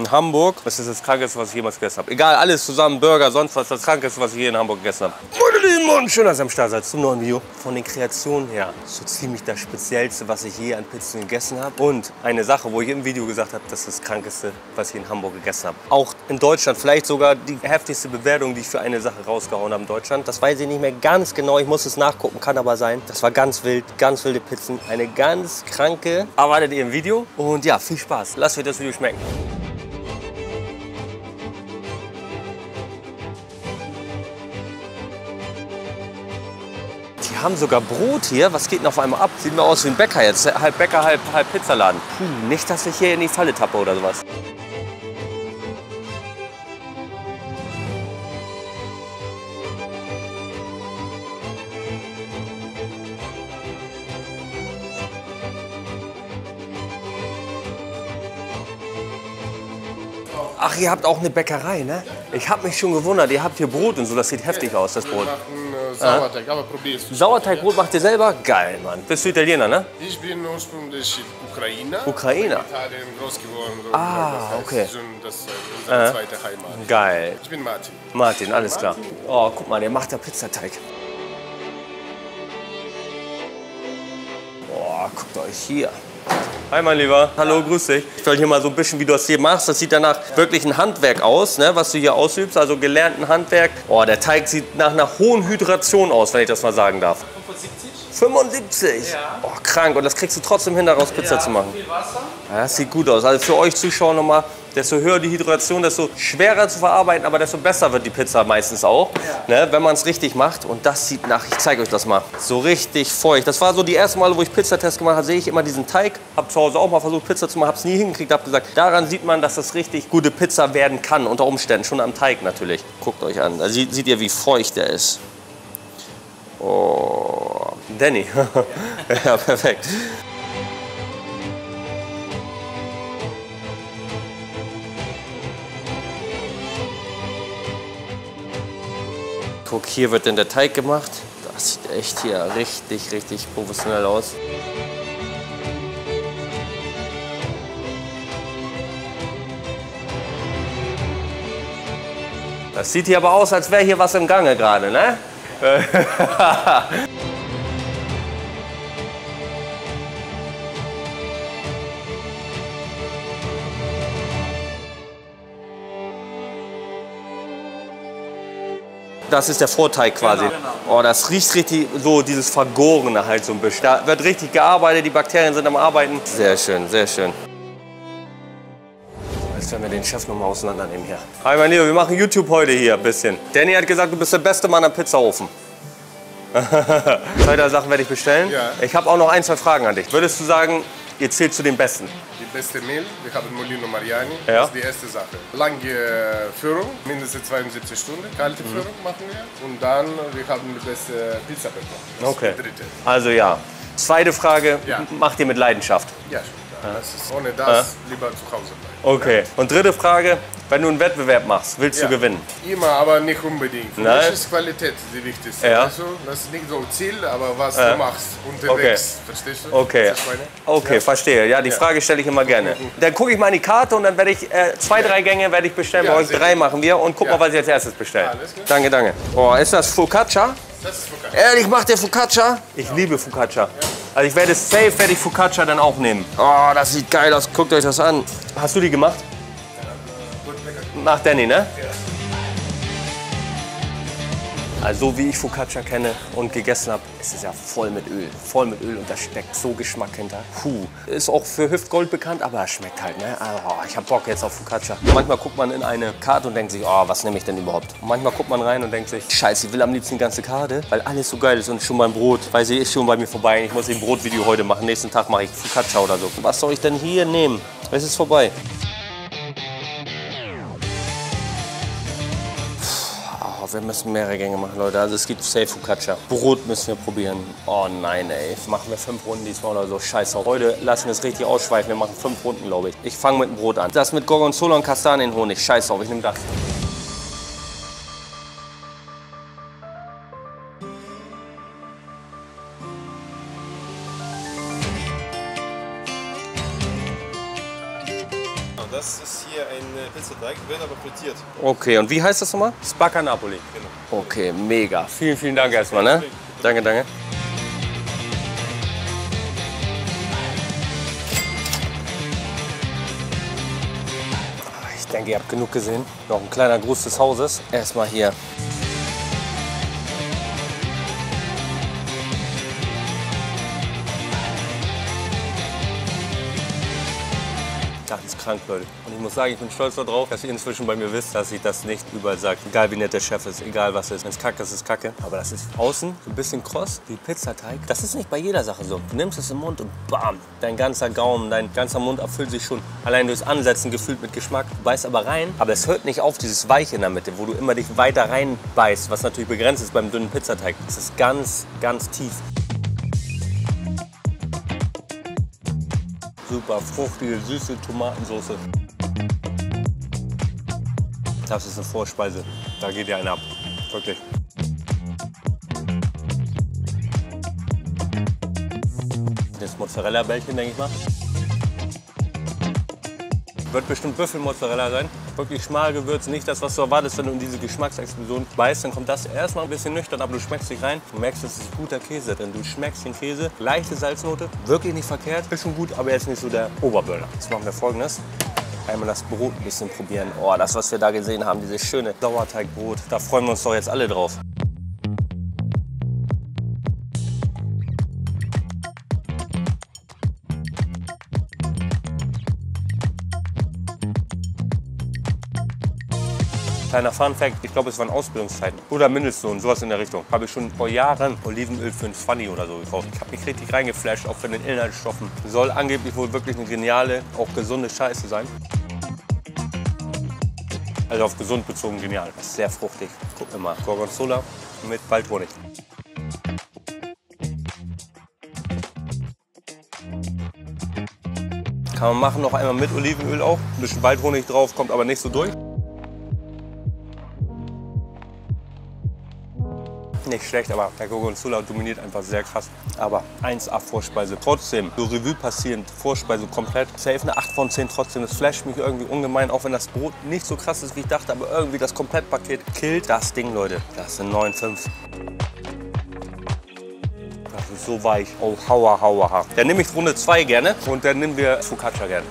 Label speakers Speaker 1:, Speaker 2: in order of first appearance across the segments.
Speaker 1: in Hamburg. Das ist das Krankeste, was ich jemals gegessen habe. Egal, alles zusammen, Burger, sonst was, das Krankeste, was ich hier in Hamburg gegessen habe. Meine lieben Mann, schön, dass ihr am Start seid zum neuen Video. Von den Kreationen her, so ziemlich das Speziellste, was ich je an Pizzen gegessen habe. Und eine Sache, wo ich im Video gesagt habe, das ist das Krankeste, was ich in Hamburg gegessen habe. Auch in Deutschland, vielleicht sogar die heftigste Bewertung, die ich für eine Sache rausgehauen habe in Deutschland. Das weiß ich nicht mehr ganz genau, ich muss es nachgucken, kann aber sein. Das war ganz wild, ganz wilde Pizzen, eine ganz kranke. Erwartet ihr im Video. Und ja, viel Spaß. Lasst euch das Video schmecken. Die haben sogar Brot hier. Was geht denn auf einmal ab? Sieht mir aus wie ein Bäcker jetzt. Halb Bäcker, halb Pizzaladen. Nicht, dass ich hier in die Falle tappe oder sowas. Ach, ihr habt auch eine Bäckerei, ne? Ich habe mich schon gewundert, ihr habt hier Brot und so, das sieht heftig aus, das Brot.
Speaker 2: Wir machen Sauerteig, aber probierst du.
Speaker 1: Sauerteigbrot macht ihr selber? Geil, Mann. Bist du Italiener, ne?
Speaker 2: Ich bin ursprünglich Ukrainer.
Speaker 1: Ukrainer?
Speaker 2: In Italien groß geworden. So.
Speaker 1: Ah,
Speaker 2: das heißt,
Speaker 1: okay.
Speaker 2: Das ist unsere zweite Heimat.
Speaker 1: Geil.
Speaker 2: Ich bin Martin.
Speaker 1: Martin, alles klar. Oh, guck mal, der macht da Pizzateig. Oh, guckt euch hier. Hi, mein Lieber. Hallo, grüß dich. Ich will hier mal so ein bisschen, wie du das hier machst. Das sieht danach wirklich ein Handwerk aus, ne, was du hier ausübst. Also gelernten Handwerk. Oh, der Teig sieht nach einer hohen Hydration aus, wenn ich das mal sagen darf. 75? Ja. Oh, krank. Und das kriegst du trotzdem hin, daraus Pizza zu machen.
Speaker 3: Viel Wasser.
Speaker 1: Ja, das sieht gut aus. Also für euch Zuschauer nochmal, desto höher die Hydration, desto schwerer zu verarbeiten, aber desto besser wird die Pizza meistens auch, ne, wenn man es richtig macht. Und das sieht nach, ich zeige euch das mal, so richtig feucht. Das war so die ersten Male, wo ich Pizzatest gemacht habe, sehe ich immer diesen Teig. Habe zu Hause auch mal versucht, Pizza zu machen, habe es nie hingekriegt, habe gesagt, daran sieht man, dass das richtig gute Pizza werden kann, unter Umständen, schon am Teig natürlich. Guckt euch an, da seht ihr, wie feucht der ist. Oh, Danny. Ja, perfekt. Guck, hier wird dann der Teig gemacht. Das sieht echt hier richtig, richtig professionell aus. Das sieht hier aber aus, als wäre hier was im Gange gerade, ne? Das ist der Vorteig quasi.
Speaker 3: Genau.
Speaker 1: Oh, das riecht richtig so, dieses Vergorene halt so ein bisschen. Da wird richtig gearbeitet, die Bakterien sind am Arbeiten. Sehr schön, sehr schön. Jetzt werden wir den Chef noch mal auseinandernehmen hier. Hi mein Lieber, wir machen YouTube heute hier ein bisschen. Danny hat gesagt, du bist der beste Mann am Pizzaofen. Zwei, drei Sachen werde ich bestellen.
Speaker 2: Ja.
Speaker 1: Ich habe auch noch ein, zwei Fragen an dich. Würdest du sagen, ihr zählt zu den Besten?
Speaker 2: Die beste Mehl, wir haben Molino Mariani.
Speaker 1: Ja.
Speaker 2: Das ist die erste Sache. Lange Führung, mindestens 72 Stunden, kalte Führung machen wir. Und dann, wir haben die beste Pizza bekommen. Das
Speaker 1: Okay.
Speaker 2: ist die dritte.
Speaker 1: Also ja. Zweite Frage,
Speaker 2: Ja.
Speaker 1: macht ihr mit Leidenschaft?
Speaker 2: Ja, schon. Das ist, ohne das lieber zu Hause bleiben.
Speaker 1: Okay. Und dritte Frage, wenn du einen Wettbewerb machst, willst du gewinnen?
Speaker 2: Immer, aber nicht unbedingt. Für
Speaker 1: Nein.
Speaker 2: mich ist Qualität die wichtigste.
Speaker 1: Ja.
Speaker 2: Also, das ist nicht so ein Ziel, aber was du machst unterwegs. Verstehst du?
Speaker 1: Okay,
Speaker 2: Was ich meine?
Speaker 1: okay, verstehe. Ja, die Frage stelle ich immer gerne. Dann gucke ich mal in die Karte und dann werde ich zwei, drei Gänge werde ich bestellen.
Speaker 2: Ja,
Speaker 1: Bei euch
Speaker 2: sehr
Speaker 1: drei
Speaker 2: gut.
Speaker 1: machen wir und guck
Speaker 2: Ja.
Speaker 1: mal, was ich als erstes bestelle.
Speaker 2: Alles klar.
Speaker 1: Danke, danke. Oh, ist das Focaccia?
Speaker 2: Das ist Focaccia.
Speaker 1: Ehrlich, macht der Focaccia? Ich liebe Focaccia. Also ich werde safe, werde ich Focaccia dann auch nehmen. Oh, das sieht geil aus. Guckt euch das an. Hast du die gemacht? Macht Danny, ne? Also so wie ich Focaccia kenne und gegessen habe, ist es ja voll mit Öl. Voll mit Öl und da steckt so Geschmack hinter. Puh. Ist auch für Hüftgold bekannt, aber es schmeckt halt, ne? Oh, ich habe Bock jetzt auf Focaccia. Manchmal guckt man in eine Karte und denkt sich, oh, was nehme ich denn überhaupt? Und manchmal guckt man rein und denkt sich, scheiße, ich will am liebsten die ganze Karte, weil alles so geil ist und schon beim Brot. Weil sie ist schon bei mir vorbei. Ich muss ein Brotvideo heute machen. Nächsten Tag mache ich Focaccia oder so. Was soll ich denn hier nehmen? Es ist vorbei. Wir müssen mehrere Gänge machen, Leute. Also es gibt safe Focaccia. Brot müssen wir probieren. Oh nein, ey. Machen wir 5 Runden diesmal oder so. Scheiße. Heute lassen wir es richtig ausschweifen. Wir machen 5 Runden, glaube ich. Ich fange mit dem Brot an. Das mit Gorgonzola und Kastanienhonig. Scheiße auf, ich nehme das.
Speaker 4: Das ist hier ein
Speaker 3: Pizzateig, wird aber frittiert.
Speaker 1: Okay, und wie heißt das nochmal? Spacca Napoli.
Speaker 3: Genau.
Speaker 1: Okay, mega. Vielen, vielen Dank erstmal, ne? Danke, danke. Ich denke, ihr habt genug gesehen. Noch ein kleiner Gruß des Hauses. Erstmal hier. Das ist krank, Leute. Und ich muss sagen, ich bin stolz darauf, dass ihr inzwischen bei mir wisst, dass ich das nicht überall sage. Egal wie nett der Chef ist, egal was ist. Wenn es kacke ist, ist kacke. Aber das ist außen so ein bisschen kross wie Pizzateig. Das ist nicht bei jeder Sache so. Du nimmst es im Mund und bam, dein ganzer Gaumen, dein ganzer Mund erfüllt sich schon allein durchs Ansetzen gefühlt mit Geschmack. Du beißt aber rein, aber es hört nicht auf, dieses Weiche in der Mitte, wo du immer dich weiter reinbeißt, was natürlich begrenzt ist beim dünnen Pizzateig. Es ist ganz, ganz tief. Super fruchtige, süße Tomatensauce. Das ist eine Vorspeise. Da geht ja einer ab. Wirklich. Das Mozzarella-Bällchen, denke ich mal. Wird bestimmt Büffelmozzarella sein. Wirklich schmal gewürzt, nicht das, was du erwartest, wenn du in diese Geschmacksexplosion beißt. Dann kommt das erstmal ein bisschen nüchtern, aber du schmeckst dich rein. Du merkst, es ist guter Käse drin. Du schmeckst den Käse, leichte Salznote, wirklich nicht verkehrt. Ist schon gut, aber jetzt nicht so der Oberburner. Jetzt machen wir Folgendes. Einmal das Brot ein bisschen probieren. Oh, das, was wir da gesehen haben, dieses schöne Sauerteigbrot. Da freuen wir uns doch jetzt alle drauf. Kleiner Fun-Fact, ich glaube, es waren Ausbildungszeiten oder Mindestlohn, sowas in der Richtung. Habe ich schon vor Jahren Olivenöl für ein Pfanny oder so gekauft. Ich habe mich richtig reingeflasht, auch von den Inhaltsstoffen. Soll angeblich wohl wirklich eine geniale, auch gesunde Scheiße sein. Also auf gesund bezogen genial. Das ist sehr fruchtig. Guck mir mal, Gorgonzola mit Waldhonig. Kann man machen, noch einmal mit Olivenöl auch. Ein bisschen Waldhonig drauf, kommt aber nicht so durch. Nicht schlecht, aber der Gorgonzola dominiert einfach sehr krass. Aber 1A Vorspeise. Trotzdem, so Revue passierend, Vorspeise komplett. Safe eine 8 von 10 trotzdem. Das flasht mich irgendwie ungemein, auch wenn das Brot nicht so krass ist, wie ich dachte. Aber irgendwie das Komplettpaket killt das Ding, Leute. Das ist eine 9,5. Das ist so weich. Oh, hauer, hauer, hauer. Dann nehme ich Runde 2 gerne und dann nehmen wir Focaccia gerne.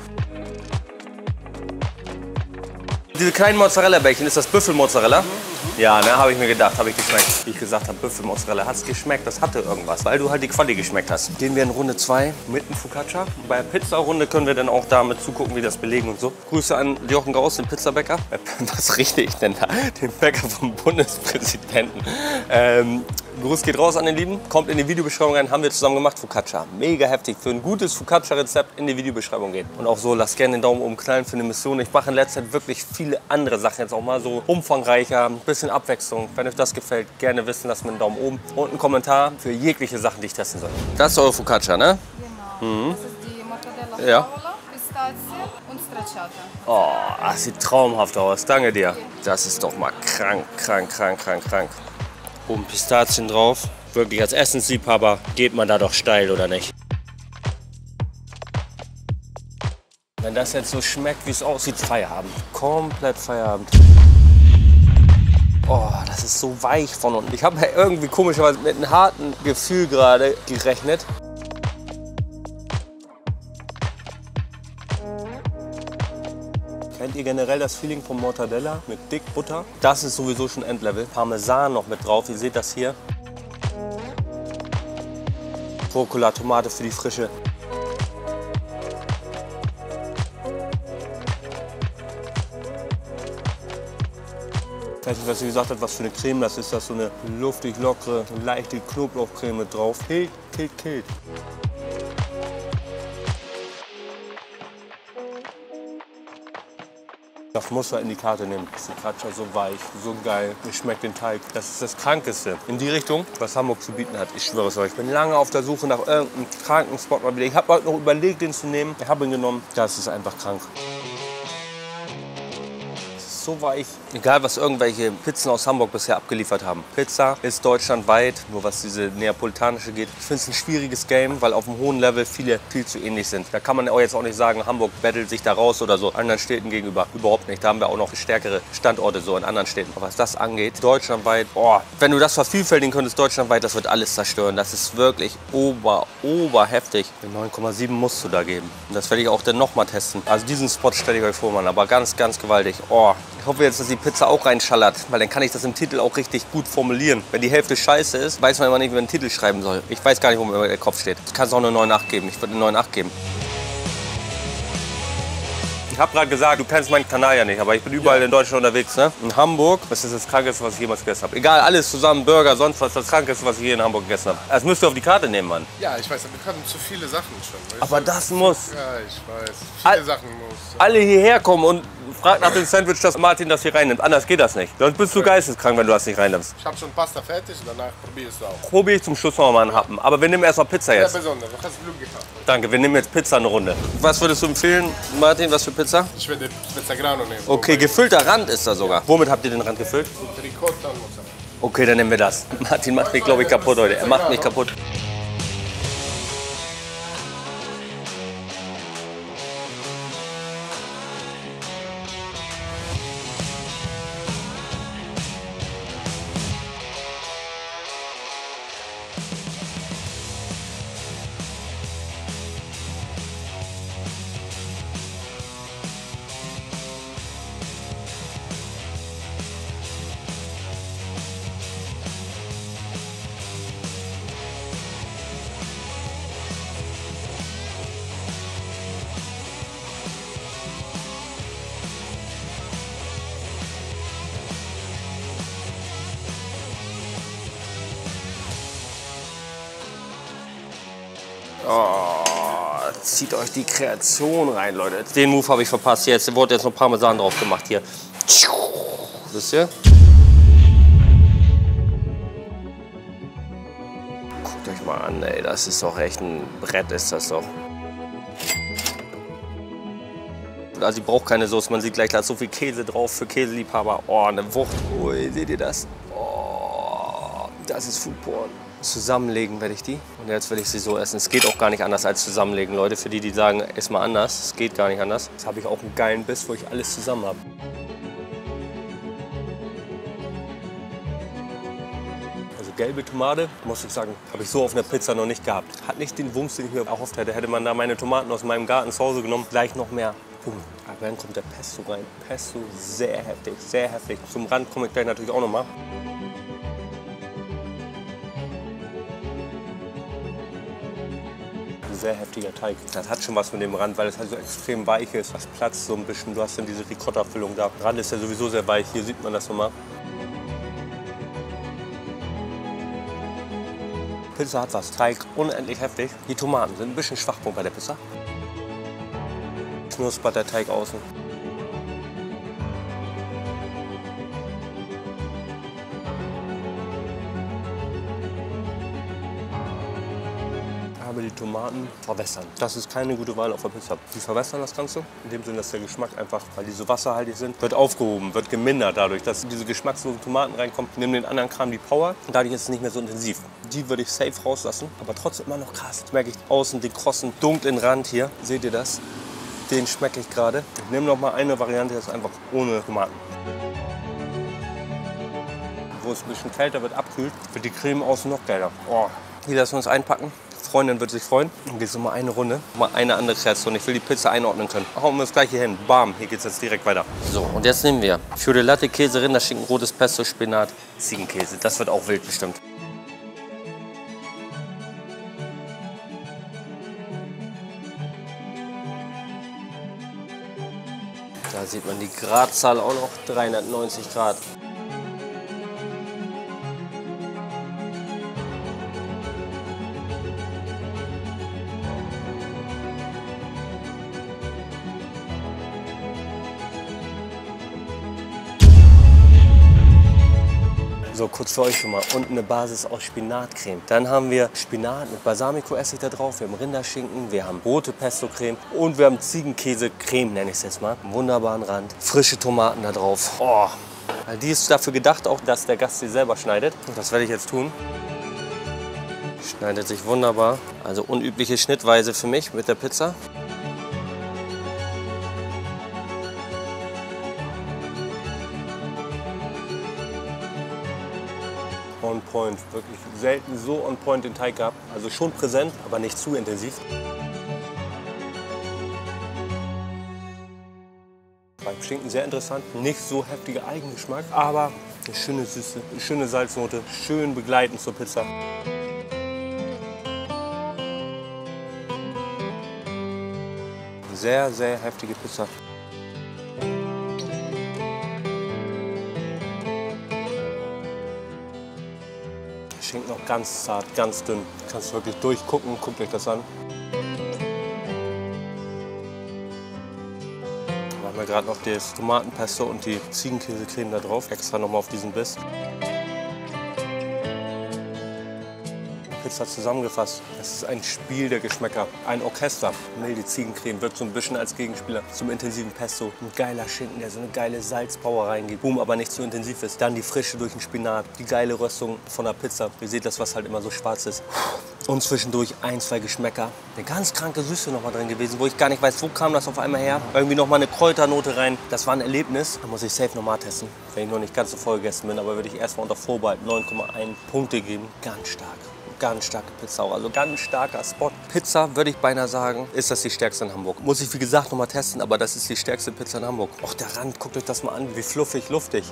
Speaker 1: Diese kleinen Mozzarella-Bällchen, ist das Büffelmozzarella? Ja, ne, habe ich mir gedacht, habe ich geschmeckt. Wie ich gesagt habe, Büffelmozzarella, hat es geschmeckt, das hatte irgendwas, weil du halt die Quali geschmeckt hast. Gehen wir in Runde 2 mit dem Focaccia. Bei der Pizza-Runde können wir dann auch damit zugucken, wie das belegen und so. Grüße an Jochen Gauss, den Pizzabäcker. Was richte ich denn da? Den Bäcker vom Bundespräsidenten. Gruß geht raus an den Lieben. Kommt in die Videobeschreibung rein, haben wir zusammen gemacht, Focaccia. Mega heftig. Für ein gutes Focaccia-Rezept in die Videobeschreibung gehen. Und auch so, lasst gerne den Daumen oben knallen für eine Mission. Ich mache in letzter Zeit wirklich viele andere Sachen jetzt auch mal so umfangreicher, ein bisschen Abwechslung. Wenn euch das gefällt, gerne wissen, lasst mir einen Daumen oben und einen Kommentar für jegliche Sachen, die ich testen soll. Das ist eure Focaccia, ne?
Speaker 4: Genau. Das ist die Mortadella Favola, Pistazie und Stracciata.
Speaker 1: Oh, das sieht traumhaft aus. Danke dir. Das ist doch mal krank, krank, krank, krank, krank. Oben Pistazien drauf. Wirklich als Essensliebhaber geht man da doch steil, oder nicht? Wenn das jetzt so schmeckt, wie es aussieht, Feierabend. Komplett Feierabend. Oh, das ist so weich von unten. Ich habe ja irgendwie komischerweise mit einem harten Gefühl gerade gerechnet. Kennt ihr generell das Feeling von Mortadella mit dick Butter? Das ist sowieso schon Endlevel. Parmesan noch mit drauf, ihr seht das hier. Rucola, Tomate für die Frische. Ich weiß nicht, was ihr gesagt habt, was für eine Creme das ist. Das ist so eine luftig, lockere, leichte Knoblauchcreme mit drauf. Killt, killt, killt. Das muss man in die Karte nehmen. Das ist die Focaccia so weich, so geil. Ich schmecke den Teig. Das ist das Krankeste in die Richtung, was Hamburg zu bieten hat. Ich schwöre es euch. Ich bin lange auf der Suche nach irgendeinem kranken Spot mal wieder. Ich habe heute noch überlegt, den zu nehmen. Ich habe ihn genommen. Das ist einfach krank. Das ist ist so weich. Egal, was irgendwelche Pizzen aus Hamburg bisher abgeliefert haben. Pizza ist deutschlandweit, nur was diese neapolitanische geht. Ich finde es ein schwieriges Game, weil auf einem hohen Level viele viel zu ähnlich sind. Da kann man jetzt auch nicht sagen, Hamburg battelt sich da raus oder so anderen Städten gegenüber. Überhaupt nicht. Da haben wir auch noch stärkere Standorte so in anderen Städten. Aber was das angeht, deutschlandweit, oh, wenn du das vervielfältigen könntest, deutschlandweit, das wird alles zerstören. Das ist wirklich oberheftig. 9,7 musst du da geben. Und das werde ich auch dann nochmal testen. Also diesen Spot stelle ich euch vor, Mann. Aber ganz gewaltig. Oh, ich hoffe jetzt, dass die Pizza auch reinschallert, weil dann kann ich das im Titel auch richtig gut formulieren. Wenn die Hälfte scheiße ist, weiß man immer nicht, wie man einen Titel schreiben soll. Ich weiß gar nicht, wo mir der Kopf steht. Ich kann es auch eine 9,8 geben. Ich würde eine 9,8 geben. Ich habe gerade gesagt, du kennst meinen Kanal ja nicht, aber ich bin überall in Deutschland unterwegs. Ne? In Hamburg, das ist das Krankeste, was ich jemals gegessen habe. Egal, alles zusammen, Burger, sonst was, das Krankeste, was ich hier in Hamburg gegessen habe. Das müsst ihr auf die Karte nehmen, Mann.
Speaker 2: Ja, ich weiß, wir hatten zu viele Sachen schon.
Speaker 1: Aber das muss.
Speaker 2: Ja, ich weiß. Viele Sachen muss.
Speaker 1: Alle hierher kommen und fragt nach dem Sandwich, dass Martin das hier reinnimmt. Anders geht das nicht. Sonst bist du geisteskrank, wenn du das nicht reinnimmst.
Speaker 2: Ich habe schon Pasta fertig, danach probierst du auch.
Speaker 1: Probiere ich zum Schluss noch mal einen Happen. Aber wir nehmen erstmal Pizza jetzt.
Speaker 2: Sehr besonders, du hast Glück gehabt.
Speaker 1: Danke, wir nehmen jetzt Pizza eine Runde. Was würdest du empfehlen, Martin, was für Pizza?
Speaker 2: Ich werde Pizza Grano nehmen.
Speaker 1: Okay, gefüllter Rand ist da sogar. Womit habt ihr den Rand gefüllt?
Speaker 2: Mit Ricotta und Mozzarella.
Speaker 1: Okay, dann nehmen wir das. Martin macht mich, glaube ich, kaputt heute. Er macht mich kaputt. Oh, zieht euch die Kreation rein, Leute. Den Move habe ich verpasst. Jetzt wurde jetzt noch Parmesan drauf gemacht hier. Wisst ihr? Guckt euch mal an, ey. Das ist doch echt ein Brett, ist das doch. Also, ich brauche keine Soße. Man sieht gleich, da ist so viel Käse drauf für Käseliebhaber. Oh, eine Wucht. Ui, seht ihr das? Oh, das ist Food Porn. Zusammenlegen werde ich die. Und jetzt will ich sie so essen. Es geht auch gar nicht anders als zusammenlegen, Leute. Für die, die sagen, ess mal anders. Es geht gar nicht anders. Jetzt habe ich auch einen geilen Biss, wo ich alles zusammen habe. Also gelbe Tomate, muss ich sagen, habe ich so auf einer Pizza noch nicht gehabt. Hat nicht den Wumms, den ich mir erhofft hätte. Hätte man da meine Tomaten aus meinem Garten zu Hause genommen, gleich noch mehr. Aber dann kommt der Pesto rein. Pesto, sehr heftig, sehr heftig. Zum Rand komme ich gleich natürlich auch noch mal. Sehr heftiger Teig. Das hat schon was mit dem Rand, weil es halt so extrem weich ist. Das platzt so ein bisschen. Du hast dann diese Ricotta-Füllung da. Der Rand ist ja sowieso sehr weich. Hier sieht man das nochmal. Pizza hat was. Teig unendlich heftig. Die Tomaten sind ein bisschen Schwachpunkt bei der Pizza. Knuspert der Teig außen. Aber die Tomaten verwässern. Das ist keine gute Wahl auf der Pizza. Die verwässern das Ganze, in dem Sinne, dass der Geschmack einfach, weil die so wasserhaltig sind, wird aufgehoben, wird gemindert dadurch, dass diese geschmackslosen Tomaten reinkommen. Nehmen den anderen Kram die Power und dadurch ist es nicht mehr so intensiv. Die würde ich safe rauslassen, aber trotzdem immer noch krass. Das merke ich außen, den krossen, dunklen Rand hier. Seht ihr das? Den schmecke ich gerade. Ich nehme noch mal eine Variante, das ist einfach ohne Tomaten. Wo es ein bisschen kälter wird, abkühlt, wird die Creme außen noch geiler. Oh. Hier lassen wir uns einpacken. Die Freundin wird sich freuen. Dann geht es noch mal eine Runde. Mal eine andere Kreation. Ich will die Pizza einordnen können. Hauen wir das gleich hier hin. Bam, hier geht es jetzt direkt weiter. So, und jetzt nehmen wir Fior di Latte, Käse, Rinderschinken, rotes Pesto, Spinat, Ziegenkäse. Das wird auch wild bestimmt. Da sieht man die Gradzahl auch noch, 390 Grad. So, kurz für euch schon mal. Und eine Basis aus Spinatcreme. Dann haben wir Spinat mit Balsamico-Essig da drauf. Wir haben Rinderschinken, wir haben rote Pesto-Creme und wir haben Ziegenkäse-Creme, nenne ich es jetzt mal. Einen wunderbaren Rand. Frische Tomaten da drauf. Oh. Die ist dafür gedacht, auch dass der Gast sie selber schneidet. Und das werde ich jetzt tun. Schneidet sich wunderbar. Also unübliche Schnittweise für mich mit der Pizza. On point, wirklich selten so on point den Teig gehabt. Also schon präsent, aber nicht zu intensiv. Beim Schinken sehr interessant, nicht so heftiger Eigengeschmack, aber eine schöne Süße, eine schöne Salznote, schön begleitend zur Pizza. Sehr, sehr heftige Pizza. Schinken noch ganz zart, ganz dünn. Kannst wirklich durchgucken, guckt euch das an. Machen wir gerade noch das Tomatenpesto und die Ziegenkäsecreme da drauf, extra nochmal auf diesen Biss. Pizza zusammengefasst. Es ist ein Spiel der Geschmäcker, ein Orchester. Milde Ziegencreme wird so ein bisschen als Gegenspieler zum intensiven Pesto. Ein geiler Schinken, der so eine geile Salzpower reingeht. Boom, aber nicht zu intensiv ist. Dann die Frische durch den Spinat, die geile Röstung von der Pizza. Ihr seht das, was halt immer so schwarz ist. Und zwischendurch ein, zwei Geschmäcker. Eine ganz kranke Süße noch mal drin gewesen, wo ich gar nicht weiß, wo kam das auf einmal her. Irgendwie noch mal eine Kräuternote rein. Das war ein Erlebnis. Da muss ich safe noch mal testen. Wenn ich noch nicht ganz so voll gegessen bin, aber würde ich erstmal unter Vorbehalt 9,1 Punkte geben. Ganz stark. Ganz starke Pizza auch, also ganz starker Spot. Pizza, würde ich beinahe sagen, ist das die stärkste in Hamburg. Muss ich wie gesagt noch mal testen, aber das ist die stärkste Pizza in Hamburg. Och, der Rand, guckt euch das mal an, wie fluffig, luftig.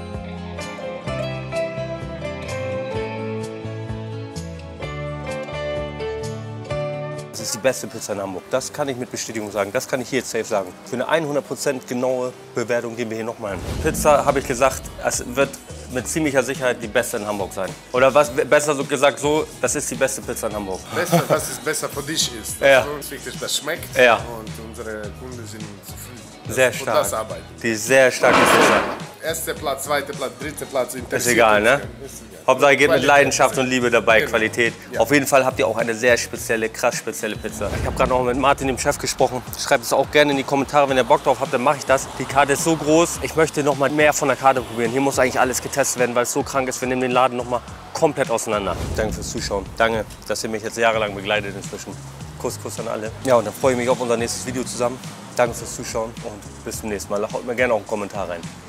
Speaker 1: Das ist die beste Pizza in Hamburg. Das kann ich mit Bestätigung sagen. Das kann ich hier jetzt safe sagen. Für eine 100% genaue Bewertung gehen wir hier nochmal hin. Pizza, habe ich gesagt, es wird mit ziemlicher Sicherheit die beste in Hamburg sein. Oder was besser so gesagt so, das ist die beste Pizza in Hamburg.
Speaker 2: Besser, was es besser für dich ist.
Speaker 1: Ja.
Speaker 2: Für uns wirklich das schmeckt
Speaker 1: Ja.
Speaker 2: und unsere Kunden sind zufrieden.
Speaker 1: Sehr
Speaker 2: Und
Speaker 1: stark.
Speaker 2: das arbeiten.
Speaker 1: Die sehr starke Pizza.
Speaker 2: Erster Platz, zweiter Platz, dritter Platz.
Speaker 1: Ist egal, ne?
Speaker 2: Ist egal.
Speaker 1: Hauptsache ihr geht mit
Speaker 2: Qualität.
Speaker 1: Leidenschaft und Liebe dabei,
Speaker 2: Genau.
Speaker 1: Qualität.
Speaker 2: Ja.
Speaker 1: Auf jeden Fall habt ihr auch eine sehr spezielle, krass spezielle Pizza. Ich habe gerade noch mit Martin, dem Chef, gesprochen. Schreibt es auch gerne in die Kommentare, wenn ihr Bock drauf habt, dann mache ich das. Die Karte ist so groß, ich möchte noch mal mehr von der Karte probieren. Hier muss eigentlich alles getestet werden, weil es so krank ist. Wir nehmen den Laden noch mal komplett auseinander. Danke fürs Zuschauen. Danke, dass ihr mich jetzt jahrelang begleitet inzwischen. Kuss, Kuss an alle. Ja, und dann freue ich mich auf unser nächstes Video zusammen. Danke fürs Zuschauen und bis zum nächsten Mal. Haut mir gerne auch einen Kommentar rein.